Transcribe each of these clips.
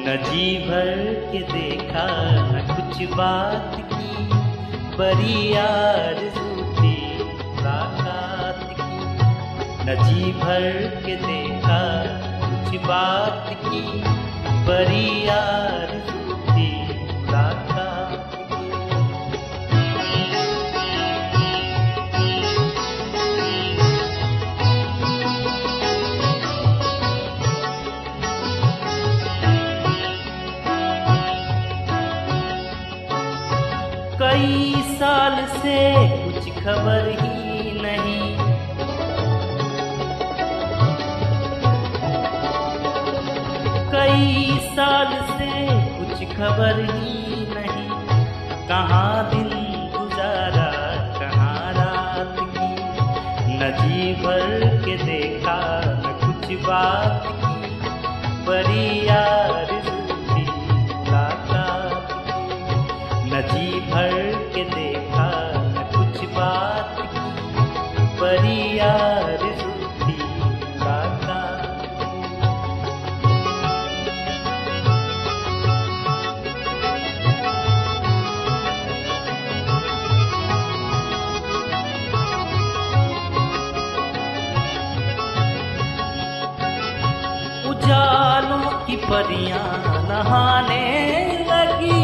न जी भर के देखा न कुछ बात की, बड़ी आरज़ू थी मुलाकात की। न जी भर के देखा कुछ बात की, बड़ी आरज़ू थी मुलाकात की। कई साल से कुछ खबर ही नहीं, कई साल से कुछ खबर ही नहीं। कहाँ दिन गुजारा कहाँ रात की, न जी भर के देखा न कुछ बात की, बड़ी आरज़ू थी मुलाकात की। न जी भर के देखा न कुछ बात की, बड़ी आरज़ू थी मुलाकात की। उजालों की परियां नहाने लगी,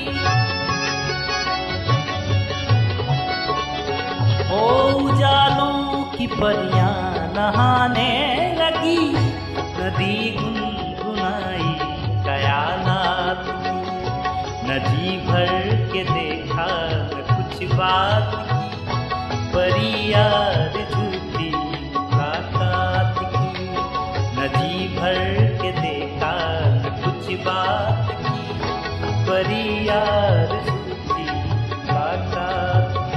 ओ उजालों की परियां नहाने लगी। नदी गुनगुनाई ख्यालात की, न जी भर के देखा न कुछ बात की, बड़ी आरज़ू थी मुलाकात की। न जी भर के देखा न कुछ बात की, बड़ी आरज़ू थी मुलाकात की।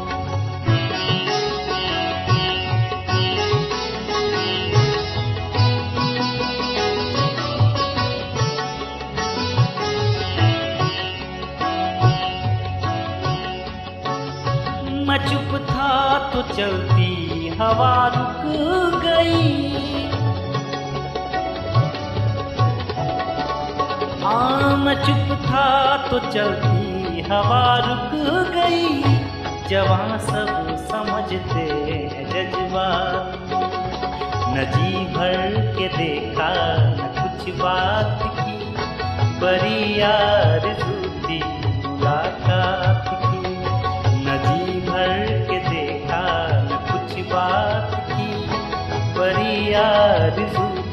मैं चुप था तो चलती हवा रुक गई, मैं चुप था तो चलती हवा रुक गई। जवां सब समझते हैं जज्बात, न जी भर के देखा न कुछ बात की, बड़ी आरज़ू थी मुलाकात की। न जी भर के देखा न कुछ बात की, बड़ी आरज़ू